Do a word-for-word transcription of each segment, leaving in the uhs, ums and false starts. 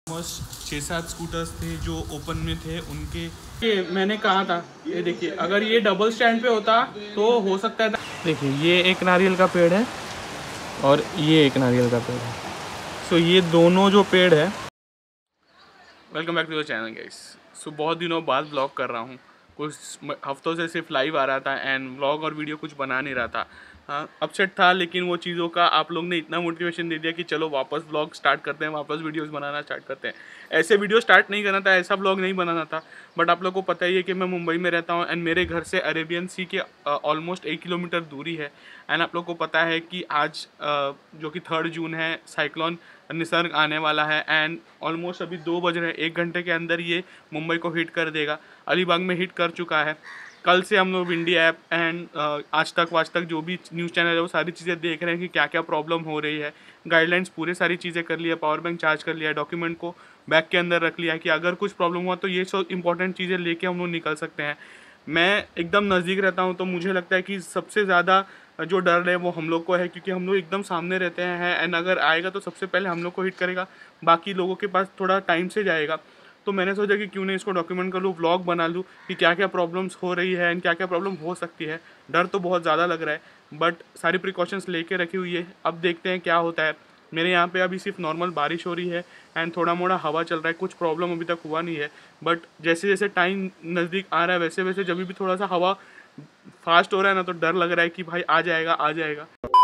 Almost छः सात scooters थे जो ओपन में थे उनके। ये मैंने कहा था, ये देखिए अगर ये डबल स्टैंड पे होता तो हो सकता है। देखिए ये एक नारियल का पेड़ है और ये एक नारियल का पेड़ है। सो ये दोनों जो पेड़ है। Welcome back to the channel guys. So बहुत दिनों बाद व्लॉग कर रहा हूँ। कुछ हफ्तों से सिर्फ लाइव आ रहा था एंड व्लॉग और वीडियो कुछ बना नहीं रहा था। हाँ अपसेट था, लेकिन वो चीज़ों का आप लोग ने इतना मोटिवेशन दे दिया कि चलो वापस व्लॉग स्टार्ट करते हैं, वापस वीडियोस बनाना स्टार्ट करते हैं। ऐसे वीडियो स्टार्ट नहीं करना था, ऐसा व्लॉग नहीं बनाना था, बट आप लोग को पता ही है कि मैं मुंबई में रहता हूँ एंड मेरे घर से अरेबियन सी के ऑलमोस्ट एक किलोमीटर दूरी है। एंड आप लोग को पता है कि आज uh, जो कि थर्ड जून है, साइक्लोन निसर्ग आने वाला है एंड ऑलमोस्ट अभी दो बज रहे हैं, एक घंटे के अंदर ये मुंबई को हिट कर देगा। अलीबाग में हिट कर चुका है। कल से हम लोग इंडिया ऐप एंड आज तक वाज तक जो भी न्यूज़ चैनल है वो सारी चीज़ें देख रहे हैं कि क्या क्या प्रॉब्लम हो रही है। गाइडलाइंस पूरे सारी चीज़ें कर लिया, पावर बैंक चार्ज कर लिया, डॉक्यूमेंट को बैग के अंदर रख लिया है कि अगर कुछ प्रॉब्लम हुआ तो ये सब इंपॉर्टेंट चीज़ें लेके हम लोग निकल सकते हैं। मैं एकदम नज़दीक रहता हूँ तो मुझे लगता है कि सबसे ज़्यादा जो डर है वो हम लोग को है, क्योंकि हम लोग एकदम सामने रहते हैं एंड अगर आएगा तो सबसे पहले हम लोग को हिट करेगा, बाकी लोगों के पास थोड़ा टाइम से जाएगा। तो मैंने सोचा कि क्यों नहीं इसको डॉक्यूमेंट कर लूँ, व्लॉग बना लूँ कि क्या क्या प्रॉब्लम्स हो रही है एंड क्या क्या प्रॉब्लम हो सकती है। डर तो बहुत ज़्यादा लग रहा है बट सारी प्रिकॉशंस लेके रखी हुई है। अब देखते हैं क्या होता है। मेरे यहाँ पे अभी सिर्फ नॉर्मल बारिश हो रही है एंड थोड़ा मोड़ा हवा चल रहा है, कुछ प्रॉब्लम अभी तक हुआ नहीं है। बट जैसे जैसे टाइम नज़दीक आ रहा है वैसे वैसे जब भी थोड़ा सा हवा फास्ट हो रहा है ना तो डर लग रहा है कि भाई आ जाएगा आ जाएगा।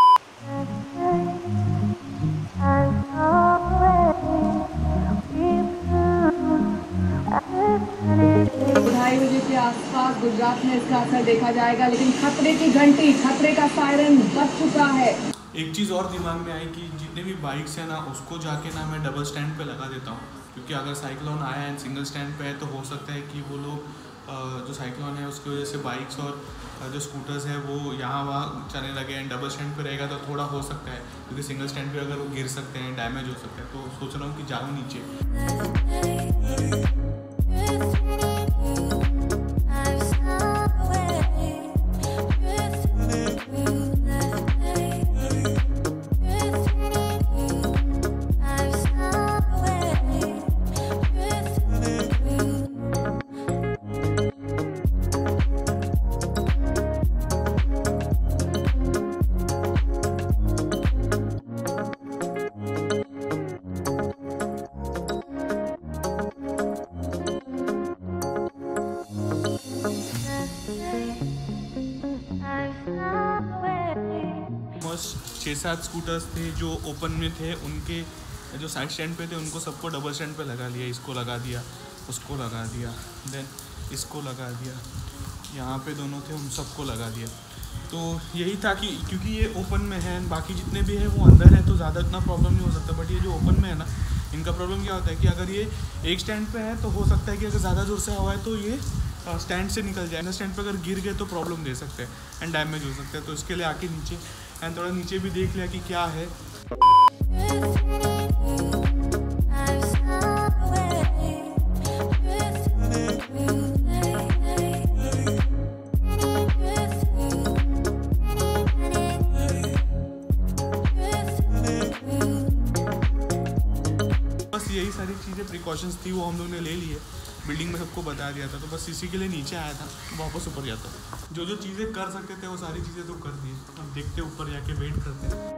ढाई बजे के आसपास गुजरात में इसका असर देखा जाएगा, लेकिन खतरे की घंटी, खतरे का सायरन बज चुका है। एक चीज़ और दिमाग में आई कि जितने भी बाइक्स हैं ना उसको जाके ना मैं डबल स्टैंड पे लगा देता हूँ, क्योंकि अगर साइक्लोन आया एंड सिंगल स्टैंड पे है तो हो सकता है कि वो लोग जो साइक्लोन है उसकी वजह से बाइक्स और जो स्कूटर्स है वो यहाँ वहाँ चलने लगे एंड डबल स्टैंड पे रहेगा तो थोड़ा हो सकता है, क्योंकि सिंगल स्टैंड पे अगर वो गिर सकते हैं, डैमेज हो सकता है। तो सोच रहा हूँ कि जाऊँ नीचे। छः सात स्कूटर्स थे जो ओपन में थे, उनके जो साइड स्टैंड पे थे उनको सबको डबल स्टैंड पे लगा लिया। इसको लगा दिया, उसको लगा दिया, देन इसको लगा दिया, यहाँ पे दोनों थे उन सबको लगा दिया। तो यही था कि क्योंकि ये ओपन में है, बाकी जितने भी हैं वो अंदर है तो ज़्यादा इतना प्रॉब्लम नहीं हो सकता। बट ये जो ओपन में है ना, इनका प्रॉब्लम क्या होता है कि अगर ये एक स्टैंड पे है तो हो सकता है कि अगर ज़्यादा जोर से हवा है तो ये स्टैंड से निकल जाए। स्टैंड पे अगर गिर गए तो प्रॉब्लम दे सकते हैं एंड डैमेज हो सकता है। तो इसके लिए आके नीचे एंड थोड़ा नीचे भी देख लिया कि क्या है। बस यही सारी चीज़ें प्रिकॉशंस थी वो हम लोग ने ले ली है, बिल्डिंग में सबको बता दिया था। तो बस इसी के लिए नीचे आया था, वापस ऊपर जाता। जो जो चीज़ें कर सकते थे वो सारी चीज़ें तो कर दी। अब देखते ऊपर जाके वेट करते हैं।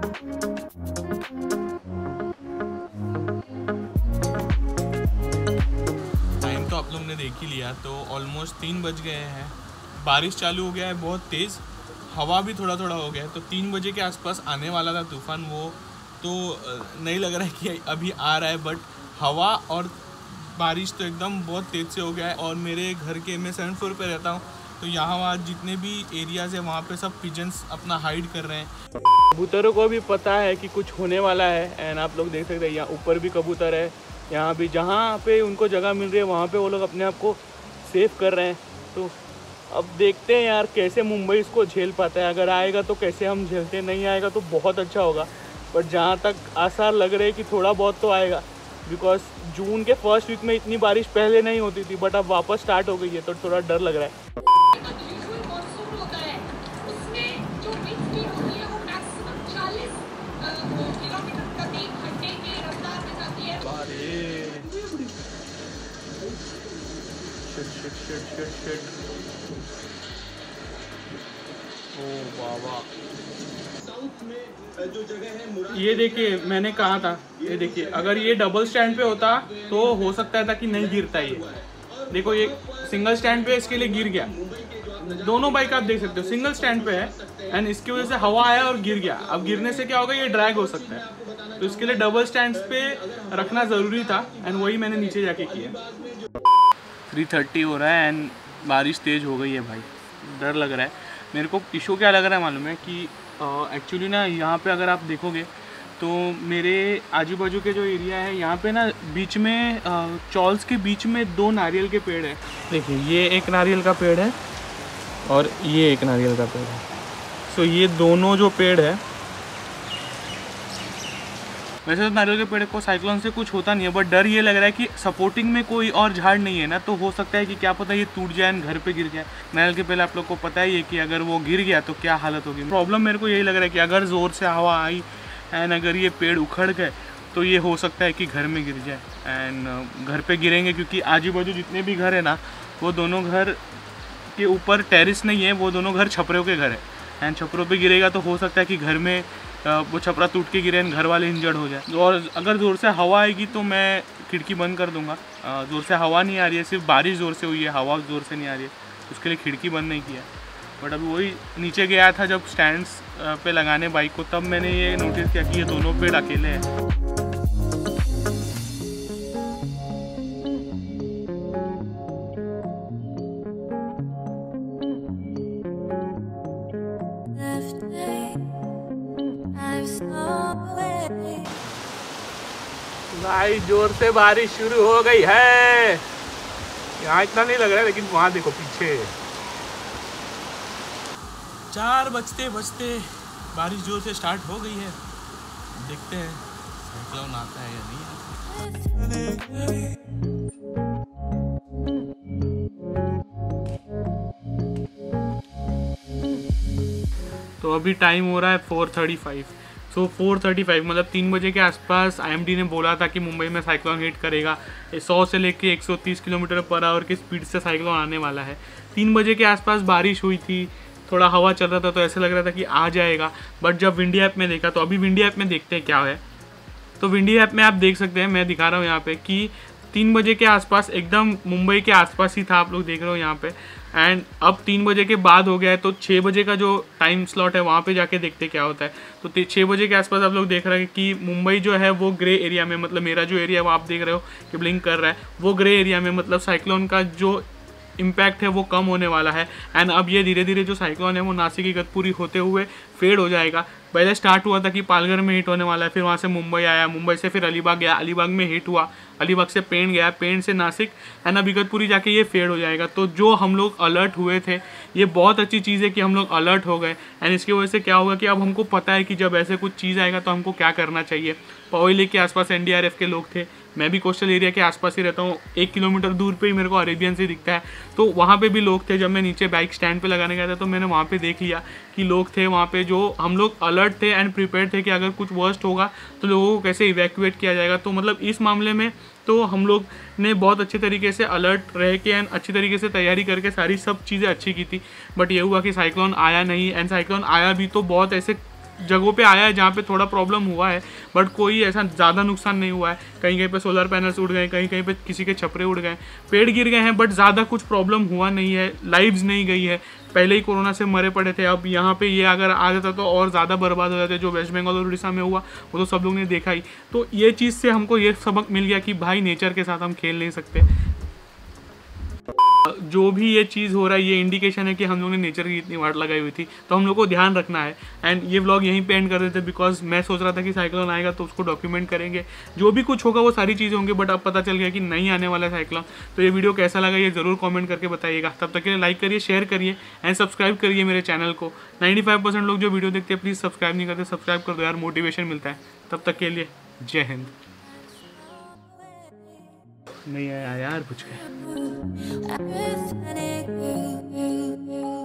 टाइम तो आप लोग ने देख ही लिया, तो ऑलमोस्ट तीन बज गए हैं। बारिश चालू हो गया है बहुत तेज़, हवा भी थोड़ा थोड़ा हो गया है। तो तीन बजे के आसपास आने वाला था तूफ़ान, वो तो नहीं लग रहा है कि अभी आ रहा है। बट हवा और बारिश तो एकदम बहुत तेज़ से हो गया है। और मेरे घर के, मैं सेवन फ्लोर पे रहता हूँ, तो यहाँ वहाँ जितने भी एरियाज़ है वहाँ पे सब पिजन्स अपना हाइड कर रहे हैं। कबूतरों को भी पता है कि कुछ होने वाला है एंड आप लोग देख सकते हैं यहाँ ऊपर भी कबूतर है, यहाँ भी जहाँ पे उनको जगह मिल रही है वहाँ पे वो लोग अपने आप को सेव कर रहे हैं। तो अब देखते हैं यार कैसे मुंबई इसको झेल पाता है। अगर आएगा तो कैसे हम झेलते, नहीं आएगा तो बहुत अच्छा होगा। बट जहाँ तक आसार लग रहे हैं कि थोड़ा बहुत तो आएगा, बिकॉज जून के फर्स्ट वीक में इतनी बारिश पहले नहीं होती थी, बट अब वापस स्टार्ट हो गई है तो थोड़ा डर लग रहा है। किलोमीटर प्रति घंटे की रफ्तार में जाती है। Shit shit shit shit shit. ओ बाबा, जो जगह है ये देखिए मैंने कहा था, ये देखिए अगर ये डबल स्टैंड पे होता तो हो सकता था कि नहीं गिरता ये। देखो ये सिंगल स्टैंड पे इसके लिए गिर गया। दोनों बाइक आप देख सकते हो सिंगल स्टैंड पे है एंड इसकी वजह से हवा आया और गिर गया। अब गिरने से क्या होगा, ये ड्रैग हो सकता है, तो इसके लिए डबल स्टैंड पे रखना ज़रूरी था एंड वही मैंने नीचे जाके किया। थ्री थर्टी हो रहा है एंड बारिश तेज़ हो गई है भाई, डर लग रहा है मेरे को। इशू क्या लग रहा है मालूम है कि एक्चुअली uh, ना यहाँ पे अगर आप देखोगे तो मेरे आजू बाजू के जो एरिया है यहाँ पे ना बीच में uh, चॉल्स के बीच में दो नारियल के पेड़ है। देखिए ये एक नारियल का पेड़ है और ये एक नारियल का पेड़ है। सो so, ये दोनों जो पेड़ है, वैसे तो नारियल के पेड़ को साइक्लोन से कुछ होता नहीं है, बट डर ये लग रहा है कि सपोर्टिंग में कोई और झाड़ नहीं है ना, तो हो सकता है कि क्या पता ये टूट जाए और घर पे गिर जाए। नारियल के पेड़ आप लोग को पता ही है कि अगर वो गिर गया तो क्या हालत होगी। प्रॉब्लम मेरे को यही लग रहा है कि अगर ज़ोर से हवा आई एंड अगर ये पेड़ उखड़ गए तो ये हो सकता है कि घर में गिर जाए एंड घर पे गिरेंगे, क्योंकि आजू बाजू जितने भी घर है ना वो दोनों घर के ऊपर टेरिस नहीं है, वो दोनों घर छपरों के घर है एंड छपरों पे गिरेगा तो हो सकता है कि घर में वो छपरा टूट के गिरे, घर वाले इंजर्ड हो जाए। और अगर ज़ोर से हवा आएगी तो मैं खिड़की बंद कर दूंगा। ज़ोर से हवा नहीं आ रही है, सिर्फ बारिश ज़ोर से हुई है, हवा ज़ोर से नहीं आ रही है, उसके लिए खिड़की बंद नहीं किया। बट अभी वही नीचे गया था जब स्टैंड्स पे लगाने बाइक को, तब मैंने ये नोटिस किया कि ये दोनों पेड़ अकेले हैं। भाई जोर से बारिश शुरू हो गई है। यहाँ इतना नहीं लग रहा है लेकिन वहाँ देखो पीछे। चार बजते बजते बारिश जोर से स्टार्ट हो गई है। देखते हैं साइक्लोन आता है या नहीं आता। तो अभी टाइम हो रहा है four thirty five. So four thirty five मतलब तीन बजे के आसपास आईएमडी ने बोला था कि मुंबई में साइक्लोन हिट करेगा। सौ से लेके एक सौ तीस किलोमीटर पर आवर की स्पीड से साइक्लोन आने वाला है। तीन बजे के आसपास बारिश हुई थी, थोड़ा हवा चल रहा था तो ऐसे लग रहा था कि आ जाएगा। बट जब विंडी ऐप में देखा तो अभी विंडी ऐप में देखते हैं क्या है। तो विंडी ऐप में आप देख सकते हैं, मैं दिखा रहा हूँ यहाँ पे कि तीन बजे के आसपास एकदम मुंबई के आसपास ही था, आप लोग देख रहे हो यहाँ पे। एंड अब तीन बजे के बाद हो गया है तो छः बजे का जो टाइम स्लॉट है वहाँ पे जाके देखते क्या होता है। तो छः बजे के आसपास आप लोग देख रहे हैं कि मुंबई जो है वो ग्रे एरिया में, मतलब मेरा जो एरिया है वो आप देख रहे हो कि ब्लिंक कर रहा है, वो ग्रे एरिया में, मतलब साइक्लोन का जो इम्पैक्ट है वो कम होने वाला है। एंड अब ये धीरे धीरे जो साइक्लोन है वो नासिक इगतपुरी होते हुए फेड हो जाएगा। पहले स्टार्ट हुआ था कि पालघर में हिट होने वाला है, फिर वहाँ से मुंबई आया, मुंबई से फिर अलीबाग गया, अलीबाग में हिट हुआ, अलीबाग से पेंड गया, पेंड से नासिक, एंड अब इगतपुरी जाके ये फेड हो जाएगा। तो जो हम लोग अलर्ट हुए थे, ये बहुत अच्छी चीज़ है कि हम लोग अलर्ट हो गए। एंड इसकी वजह से क्या होगा कि अब हमको पता है कि जब ऐसे कुछ चीज़ आएगा तो हमको क्या करना चाहिए। पवैली के आसपास एनडीआरएफ के लोग थे, मैं भी कोस्टल एरिया के आसपास ही रहता हूँ, एक किलोमीटर दूर पे ही मेरे को अरेबियन से दिखता है, तो वहाँ पे भी लोग थे। जब मैं नीचे बाइक स्टैंड पे लगाने गया था तो मैंने वहाँ पे देख लिया कि लोग थे वहाँ पे, जो हम लोग अलर्ट थे एंड प्रिपेयर थे कि अगर कुछ वर्स्ट होगा तो लोगों को कैसे इवैक्यूएट किया जाएगा। तो मतलब इस मामले में तो हम लोग ने बहुत अच्छे तरीके से अलर्ट रह के एंड अच्छी तरीके से तैयारी करके सारी सब चीज़ें अच्छी की थी। बट ये हुआ कि साइक्लोन आया नहीं, एंड साइक्लोन आया भी तो बहुत ऐसे जगहों पे आया है जहाँ पे थोड़ा प्रॉब्लम हुआ है, बट कोई ऐसा ज़्यादा नुकसान नहीं हुआ है। कहीं कहीं पे सोलर पैनल्स उड़ गए, कहीं कहीं पे किसी के छपरे उड़ गए, पेड़ गिर गए हैं, बट ज़्यादा कुछ प्रॉब्लम हुआ नहीं है, लाइव्स नहीं गई है। पहले ही कोरोना से मरे पड़े थे, अब यहाँ पे ये अगर आ जाता तो और ज़्यादा बर्बाद हो जाते। जो वेस्ट बंगाल और उड़ीसा में हुआ वो तो सब लोग ने देखा ही। तो ये चीज़ से हमको ये सबक मिल गया कि भाई नेचर के साथ हम खेल नहीं सकते। जो भी ये चीज़ हो रहा है ये इंडिकेशन है कि हम लोगों ने नेचर की इतनी वाट लगाई हुई थी, तो हम लोग को ध्यान रखना है। एंड ये व्लॉग यहीं पे एंड कर देते बिकॉज मैं सोच रहा था कि साइक्लोन आएगा तो उसको डॉक्यूमेंट करेंगे, जो भी कुछ होगा वो सारी चीज़ें होंगी, बट अब पता चल गया कि नहीं आने वाला साइक्लोन। तो ये वीडियो कैसा लगा ये ज़रूर कॉमेंट करके बताइएगा। तब तक के लिए लाइक करिए, शेयर करिए एंड सब्सक्राइब करिए मेरे चैनल को। नाइन्टी फाइव परसेंट लोग जो वीडियो देखते हैं प्लीज़ सब्सक्राइब नहीं करते, सब्सक्राइब कर दो यार, मोटिवेशन मिलता है। तब तक के लिए जय हिंद। नहीं आया यार कुछ।